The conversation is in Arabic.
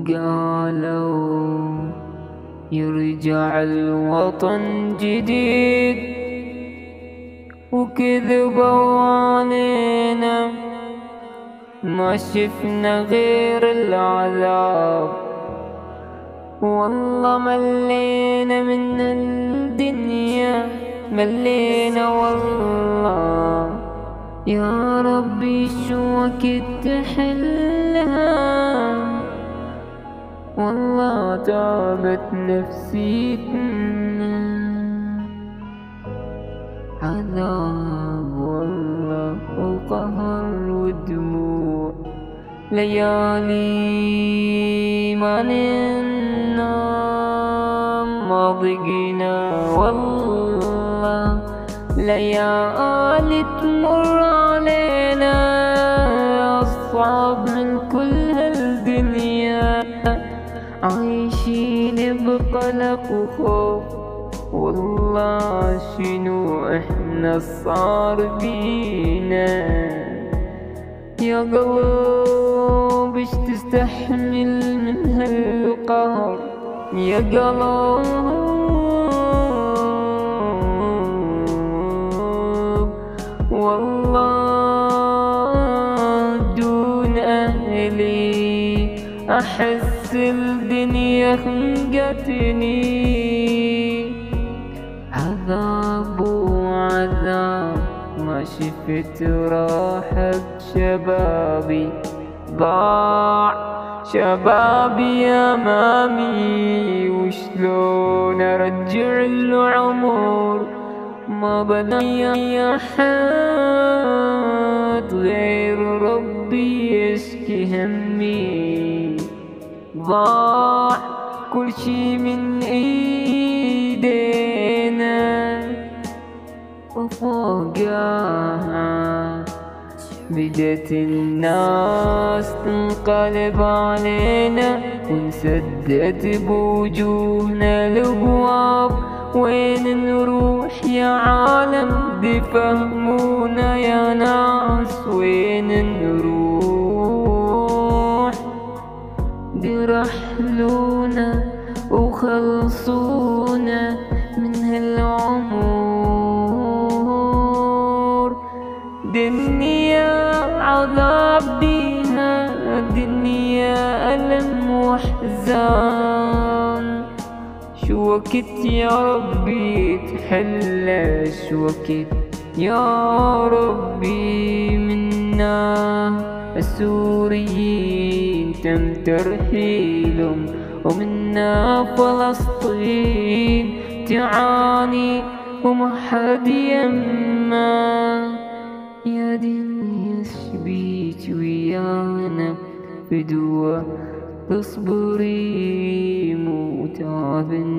قالوا يرجع الوطن جديد، وكذبوا علينا ما شفنا غير العذاب. والله ملينا من الدنيا، ملينا والله. يا ربي شو وقت تحلها، والله تعبت نفسيتنا. عذاب والله وقهر ودموع، ليالي ما ننام ما ضقنا والله. ليالي تمر علينا أصعب من كل هالدنيا، عايشين بقلق وخوف. والله شنو احنا صار بينا، يا قلب اش تستحمل من هالقهر، يا قلب. والله دون أهلي أحس الدنيا خنقتني. عذاب وعذاب ما شفت راحة شبابي، ضاع شبابي أمامي. وشلون أرجع العمر ما بلاقي أحد غير ربي يشكي همي. ضاع كل شي من ايدينا، وفوقها بدت الناس تنقلب علينا، ونسدد بوجوهنا الابواب. وين نروح يا عالم دي فهمونا يا ناس، وين نروح دي رحلونا وخلصونا من هالعمر. دنيا عذاب بيها، دنيا ألم وحزان. شو وقت يا ربي تحلى، شو وقت يا ربي منا السوريين تم ترحيلهم، ومنا فلسطين تعاني وما حد يما. يا دنيا شبيك ويانا فدوة تصبري مو تعبنا.